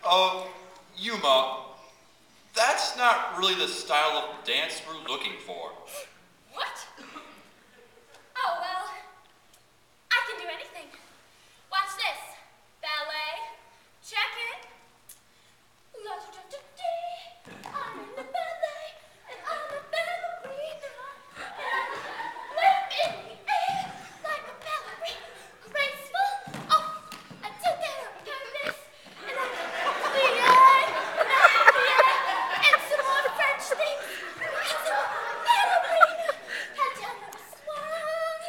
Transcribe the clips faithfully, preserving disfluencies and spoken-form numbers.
Uh, Yuma, that's not really the style of dance we're looking for. What? Oh, well, I can do anything. Watch this. Ballet. Check it. La da da da dee. I'm in the ballet, and I'm a ballerina. Lift in the air like a ballerina. Graceful. Oh, I did that on purpose. And I plie, and I plie, and some more French things. Because I'm a ballerina. Head down on a swan.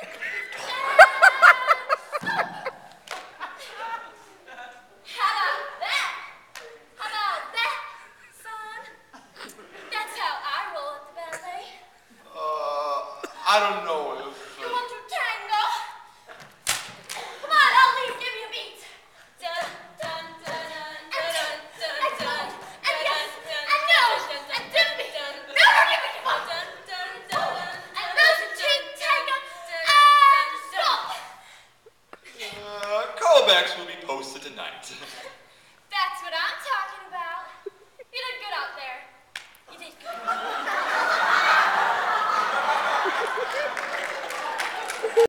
How about that? How about that, son? That's how I roll at the ballet. Uh, I don't know if... You Uh, want to tango? Come on, I'll leave. Give me a beat. Dun, dun, dun, dun, dun, dun, dun, and yes, and no, and dip me. No, no, give me, come on. Dun, dun, dun, and those cheek tango, and stop. uh, callbacks will be posted tonight.